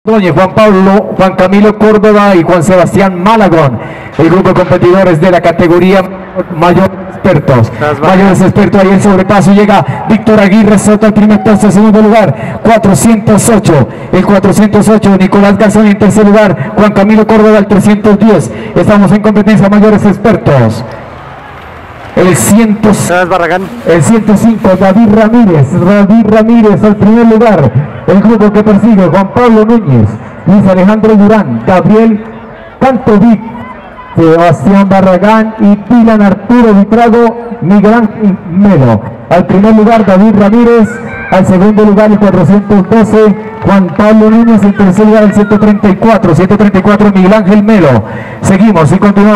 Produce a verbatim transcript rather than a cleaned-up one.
Doña Juan Pablo, Juan Camilo Córdoba y Juan Sebastián Malagón, el grupo de competidores de la categoría mayor expertos. Mayores expertos, ahí el sobrepaso llega Víctor Aguirre Soto al primer puesto, en segundo lugar, cuatrocientos ocho, el cuatrocientos ocho, Nicolás Garzón en tercer lugar, Juan Camilo Córdoba el trescientos diez. Estamos en competencia mayores expertos. El, cien, el ciento cinco, David Ramírez, David Ramírez al primer lugar, el grupo que persigue, Juan Pablo Núñez, Luis Alejandro Durán, Gabriel Cantovic, Sebastián Barragán y Dylan Arturo Vitrago, Miguel Ángel Melo. Al primer lugar, David Ramírez, al segundo lugar, el cuatrocientos doce, Juan Pablo Núñez, en tercer lugar, el ciento treinta y cuatro, ciento treinta y cuatro, Miguel Ángel Melo. Seguimos y continuamos.